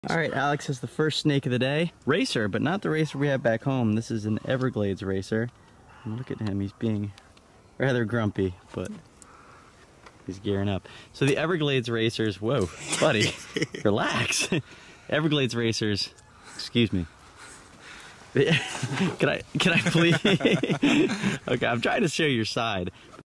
All right, Alex has the first snake of the day. Racer, but not the racer we have back home. This is an Everglades racer. And look at him, he's being rather grumpy, but he's gearing up. So the Everglades racers, whoa, buddy, relax. Everglades racers, excuse me. Can I please? Okay, I'm trying to show your side.